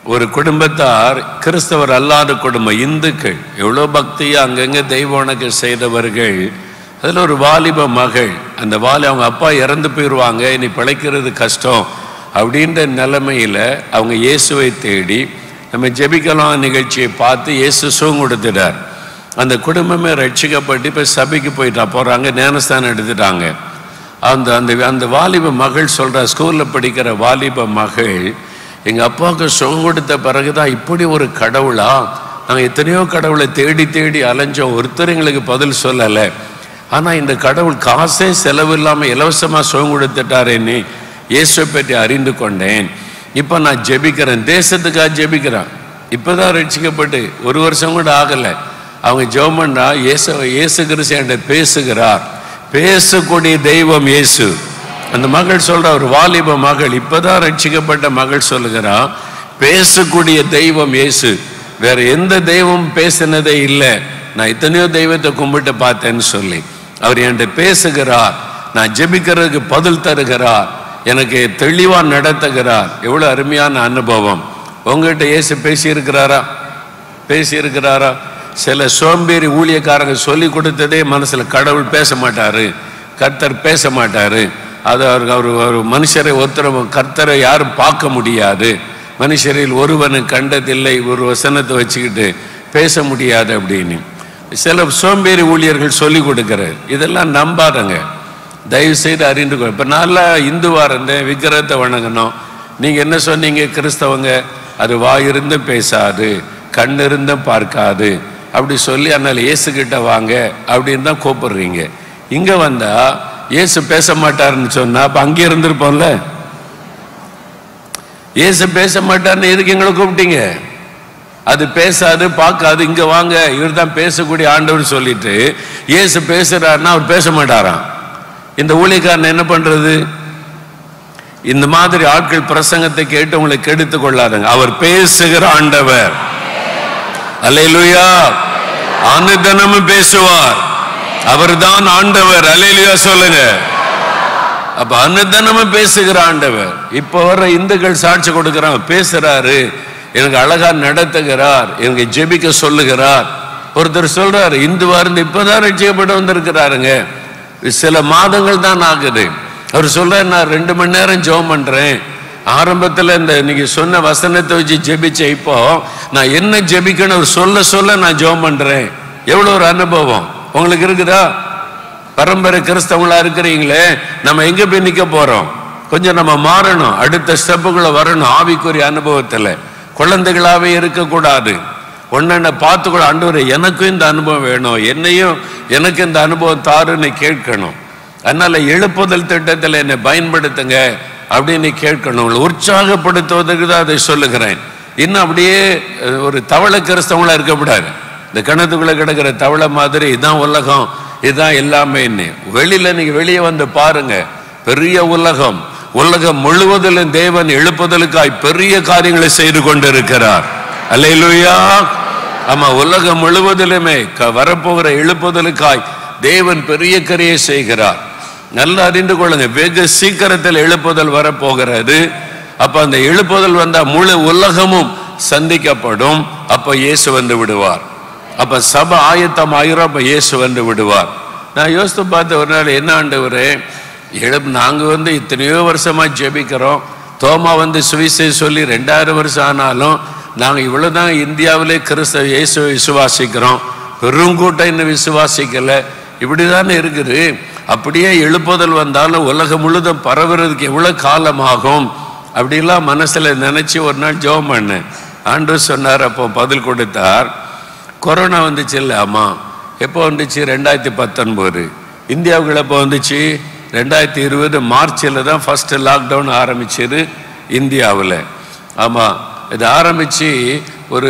ஒரு குடும்பத்தார் கிறிஸ்தவர் அல்லாத குடும்பம், இந்துக்கள், எவ்வளோ பக்தியாக அங்கங்கே தெய்வ வணக்கம் செய்தவர்கள். அதில் ஒரு வாலிப மகள், அந்த அவங்க அப்பா இறந்து போயிடுவாங்க, இனி பிழைக்கிறது கஷ்டம் அப்படின்ற நிலைமையில் அவங்க இயேசுவை தேடி நம்ம ஜெபிக்கலாம் நிகழ்ச்சியை பார்த்து இயேசு சுகம் கொடுத்துட்டார். அந்த குடும்பமே ரட்சிக்கப்பட்டு இப்போ சபைக்கு போகிறாங்க, ஞானஸ்தானம் எடுத்துட்டாங்க. அந்த அந்த அந்த வாலிப மகள் சொல்கிற, ஸ்கூலில் படிக்கிற வாலிப மகள், எங்கள் அப்பாவுக்கு சுகம் கொடுத்த பிறகு தான் இப்படி ஒரு கடவுளா, நாங்கள் எத்தனையோ கடவுளை தேடி தேடி அலைஞ்சோம், ஒருத்தர் எங்களுக்கு பதில் சொல்லலை. ஆனால் இந்த கடவுள் காசே செலவு இல்லாமல் இலவசமாக சுகம் கொடுத்துட்டாரேன்னு இயேசுவை பற்றி அறிந்து கொண்டேன். இப்போ நான் ஜெபிக்கிறேன், தேசத்துக்காக ஜெபிக்கிறேன். இப்போ தான் ரட்சிக்கப்பட்டு 1 வருஷம் கூட ஆகலை. அவங்க ஜெபம் பண்ணா, இயேசு கிறிஸ்து என்கிட்ட பேசுகிறார், பேசக்கூடிய தெய்வம் இயேசு. அந்த மகள் சொல்ற, ஒரு வாலிப மகள், இப்பதான் ரட்சிக்கப்பட்ட மகள் சொல்லுகிறா, பேசக்கூடிய தெய்வம் இயேசு. வேற எந்த தெய்வம் பேசினதே இல்லை, நான் எத்தனையோ தெய்வத்தை கும்பிட்டு பார்த்தேன்னு சொல்லி அவர் என்கிட்ட பேசுகிறார், நான் ஜெபிக்கிறதுக்கு பதில் தருகிறார், எனக்கு தெளிவா நடத்துகிறார். எவ்வளவு அருமையான அனுபவம். உங்ககிட்ட இயேசு பேசியிருக்கிறாரா? சில சோம்பேறி ஊழியக்காரங்க சொல்லி கொடுத்ததே மனசுல கடவுள் பேச மாட்டாரு, கர்த்தர் பேச மாட்டாரு, அது அவர் ஒரு மனுஷரை கர்த்தரை யாரும் பார்க்க முடியாது, மனுஷரில் ஒருவனை கண்டதில்லை, ஒரு வசனத்தை வச்சுக்கிட்டு பேச முடியாது அப்படின்னு சில சோம்பேறி ஊழியர்கள் சொல்லி கொடுக்கிறார். இதெல்லாம் நம்பாதங்க, தயவு செய்து அறிந்து கொள். இப்போ நல்லா இந்துவாக இருந்தேன், விக்கிரகத்தை வணங்கணும். நீங்கள் என்ன சொன்னீங்க? கிறிஸ்தவங்க அது வாயிருந்தும் பேசாது, கண் இருந்தும் பார்க்காது அப்படி சொல்லி, அதனால் இயேசுக்கிட்ட வாங்க அப்படின்னு தான் கூப்பிடுறீங்க. இங்கே வந்தால் இயேசு பேச மாட்டாருன்னு சொன்னால் அப்போ அங்கே இருந்திருப்போம்ல. இயேசு பேச மாட்டார்னு எதுக்கு எங்களை கூப்பிட்டீங்க? அது பேசாது பார்க்காது, இங்கே வாங்க, இவர் தான் பேசக்கூடிய ஆண்டவர் சொல்லிட்டு இயேசு பேசுகிறாருன்னா அவர் பேச மாட்டாராம். இந்த ஊழியக்காரன் என்ன பண்ணுறது? இந்த மாதிரி ஆட்கள் பிரசங்கத்தை கேட்டு உங்களை கெடுத்து கொள்ளாதுங்க. அவர் பேசுகிற ஆண்டவர். அல்லேலூயா. அனுதினமும் பேசுவார், அவர் தான் ஆண்டவர். அல்லேலூயா சொல்லுங்க. அப்ப அனுதினமும் பேசுகிற ஆண்டவர். இப்போ வர இந்துக்கள் சாட்சி கொடுக்கிறாங்க, பேசுறாரு, எனக்கு அழகா நடத்துகிறார், எனக்கு ஜெபிக்க சொல்லுகிறார். ஒருத்தர் சொல்றாரு, இந்துவா இருந்து இப்பதான் ரட்சிக்கப்பட்டு வந்திருக்கிறாருங்க, சில மாதங்கள் தான் ஆகுது. அவர் சொல்றாரு, நான் 2 மணி நேரம் ஜெபம் பண்றேன், ஆரம்பத்தில் இந்த நீங்க சொன்ன வசனத்தை வச்சு ஜெபிச்ச, இப்போ நான் என்ன ஜெபிக்கணும் சொல்ல சொல்ல நான் ஜெபம் பண்றேன். எவ்வளவு ஒரு அனுபவம் உங்களுக்கு இருக்குதா? பரம்பரை கிறிஸ்தவங்களா இருக்கிறீங்களே, நம்ம எங்க போய் நிக்க போறோம்? கொஞ்சம் நம்ம மாறணும், அடுத்த ஸ்டெப்புக்குள்ள வரணும். ஆவிக்குரிய அனுபவத்துல குழந்தைகளாவே இருக்கக்கூடாது. ஒன்ன பார்த்துக்கூட, ஆண்டவரே எனக்கும் இந்த அனுபவம் வேணும், எனக்கு இந்த அனுபவம் தாருன்னு கேட்கணும். அதனால எழுப்புதல் திட்டத்தில் என்னை பயன்படுத்துங்க அப்படின்னு கேட்கணும். உற்சாகப்படுத்துவதற்கு தான் அதை சொல்லுகிறேன். இன்னும் அப்படியே ஒரு தவளை கிறிஸ்தவங்களா இருக்கக்கூடாது. இந்த கிணத்துக்குள்ள கிடக்கிற தவளை மாதிரி இதுதான் உலகம், இதுதான் எல்லாமே. வெளியில நீங்க வெளியே வந்து பாருங்க, பெரிய உலகம் முழுவதிலும் தேவன் எழுப்புதலுக்காய் பெரிய காரியங்களை செய்து கொண்டிருக்கிறார். அல்லேலூயா. ஆமா, உலகம் முழுவதிலுமே வரப்போகிற எழுப்புதலுக்காய் தேவன் பெரிய காரியை செய்கிறார். நல்லா அறிந்து கொள்ளுங்க, வெகு சீக்கிரத்தில் எழுப்புதல் வரப்போகிறது. அப்ப அந்த எழுப்புதல் வந்தா முழு உலகமும் சந்திக்கப்படும். அப்ப இயேசு வந்து விடுவார். அப்ப சபை ஆயத்தம் ஆயிரம், அப்ப இயேசு வந்து விடுவார். நான் யோசித்து பார்த்த ஒரு நாள், என்ன ஆண்டவரே, நாங்க இத்தனையோ வருஷமா ஜெபிக்கிறோம், தோமா சுவிசேஷம் சொல்லி 2000 வருஷம் ஆனாலும் நாங்க இவ்வளவுதான் இந்தியாவிலே கிறிஸ்தவ இயேசுவை விசுவாசிக்கிறோம், பெருங்கூட்டம் இன்னும் விசுவாசிக்கல, இப்படிதானே இருக்குது. அப்படியே எழுப்புதல் வந்தாலும் உலகம் முழுதும் பரவுறதுக்கு எவ்வளவு காலமாகும் அப்படிலாம் மனசுல நினைச்சு ஒரு நாள் ஜெபம் பண்ணேன். ஆண்டவர் சொன்னார், அப்போ பதில் கொடுத்தார். கொரோனா வந்துச்சு இல்லை? ஆமா. எப்போ வந்துச்சு? 2019. இந்தியாவுக்குள்ள எப்போ வந்துச்சு? 2020 மார்ச்சில் தான் ஃபர்ஸ்ட் லாக்டவுன் ஆரம்பிச்சது இந்தியாவில். ஆமாம், இது ஆரம்பித்து ஒரு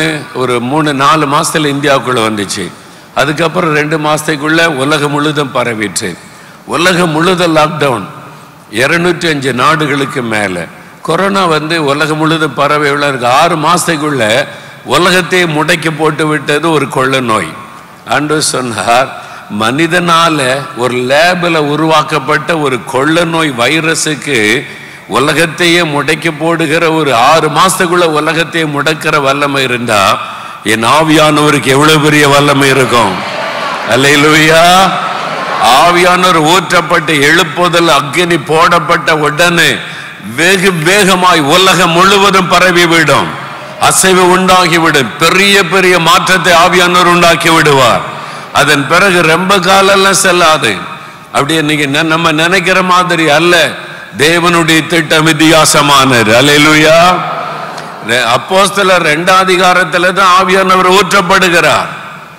3-4 மாதத்தில் இந்தியாவுக்குள்ளே வந்துச்சு. அதுக்கப்புறம் 2 மாதத்துக்குள்ளே உலகம் முழுதும் பரவிட்டு, உலகம் முழுதும் லாக்டவுன். 205 நாடுகளுக்கு மேலே கொரோனா உலகம் முழுதும் பரவி உள்ள 6 மாதத்துக்குள்ள உலகத்தை முடக்கி போட்டு விட்டது ஒரு கொள்ள நோய். ஆண்டவர் சொன்னார், மனிதனால ஒரு லேபில் உருவாக்கப்பட்ட ஒரு கொள்ள நோய் வைரஸுக்கு உலகத்தையே முடக்கி போடுகிற ஒரு 6 மாசத்துக்குள்ள உலகத்தையே முடக்கிற வல்லமை இருந்தா என் ஆவியானவருக்கு எவ்வளவு பெரிய வல்லமை இருக்கும். அல்லேலூயா. ஆவியானவர் ஊற்றப்பட்டு எழுப்புதல் அக்கினி போடப்பட்ட உடனே வெகு வேகமாய் உலகம் முழுவதும் பரவிவிடும். அசைவு உண்டாகிவிடும். பெரிய பெரிய மாற்றத்தை ஆவியானவர் உண்டாக்கி விடுவார். அதன் பிறகு ரொம்ப காலம் செல்லாது. அப்படியே நீங்க நம்ம நினைக்கிற மாதிரி அல்ல. தேவனுடைய திட்டம் வித்தியாசமானது. அல்லேலூயா. அப்போஸ்தலர் 2ஆம் அதிகாரத்துல தான் ஆவியானவர் ஊற்றப்படுகிறார்.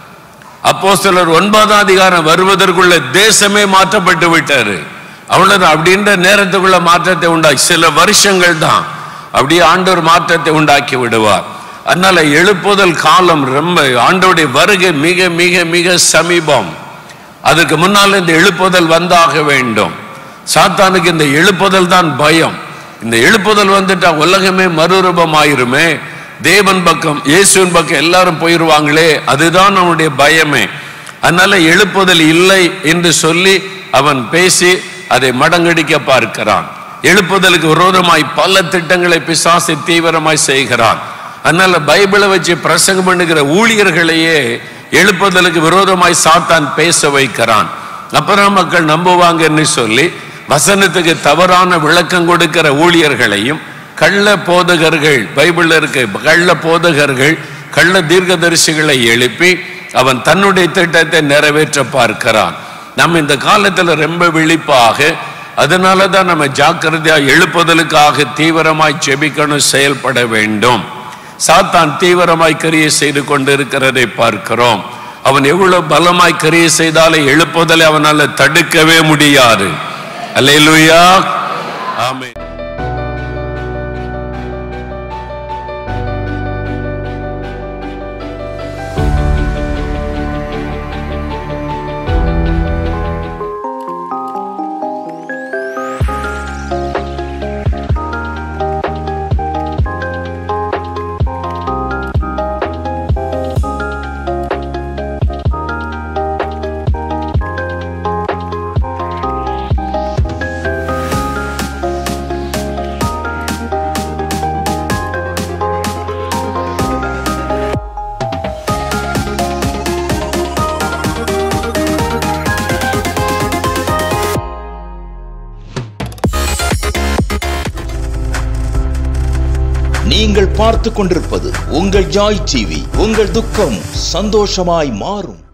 அப்போஸ்தலர் 9ஆம் அதிகாரம் வருவதற்குள்ள தேசமே மாற்றப்பட்டு விட்டாரு. அவ்வளவுதான். அப்படின்ற நேரத்துக்குள்ள மாற்றத்தை உண்டாக்கி சில வருஷங்கள் தான் அப்படியே ஆண்டவர் மாற்றத்தை உண்டாக்கி விடுவார். அதனால எழுப்புதல் காலம் ரொம்ப, ஆண்டவருடைய வருகை மிக மிக மிக சமீபம். அதுக்கு முன்னால் இந்த எழுப்புதல் வந்தாக வேண்டும். சாத்தானுக்கு இந்த எழுப்புதல் தான் பயம். இந்த எழுப்புதல் வந்துட்டா உலகமே மறுரூபமாயிருமே, தேவன் பக்கம் இயேசுவின் பக்கம் எல்லாரும் போயிருவாங்களே, அதுதான் நம்முடைய பயமே. அதனால எழுப்புதல் இல்லை என்று சொல்லி அவன் பேசி அதை மடங்கடிக்க பார்க்கிறான். எழுப்புதலுக்கு விரோதமாய் பல திட்டங்களை பிசாசு தீவிரமாய் செய்கிறான். அதனால பைபிளை வச்சு பிரசங்கம் பண்ணுகிற ஊழியர்களையே எழுப்புதலுக்கு விரோதமாய் சாத்தான் பேச வைக்கிறான். அப்புறம் மக்கள் நம்புவாங்கன்னு சொல்லி வசனத்துக்கு தவறான விளக்கம் கொடுக்கிற ஊழியர்களையும் கள்ள போதகர்கள், பைபிள் இருக்க கள்ள போதகர்கள், கள்ள தீர்க்கதரிசிகளை எழுப்பி அவன் தன்னுடைய திட்டத்தை நிறைவேற்ற பார்க்கிறான். நம்ம இந்த காலத்துல ரொம்ப விழிப்பாக, அதனாலதான் நம்ம ஜாக்கிரதையா எழுப்புதலுக்காக தீவிரமாய் ஜெபிக்கணும், செயல்பட வேண்டும். சாத்தான் தீவிரமாய் கிரியை செய்து கொண்டு இருக்கிறதை பார்க்கிறோம். அவன் எவ்வளவு பலமாய் கிரியை செய்தாலும் எழுப்புதலை அவனால தடுக்கவே முடியாது. அல்லேலூயா. ஆமென். நீங்கள் பார்த்து கொண்டிருப்பது உங்கள் ஜாய் டிவி. உங்கள் துக்கம் சந்தோஷமாய் மாறும்.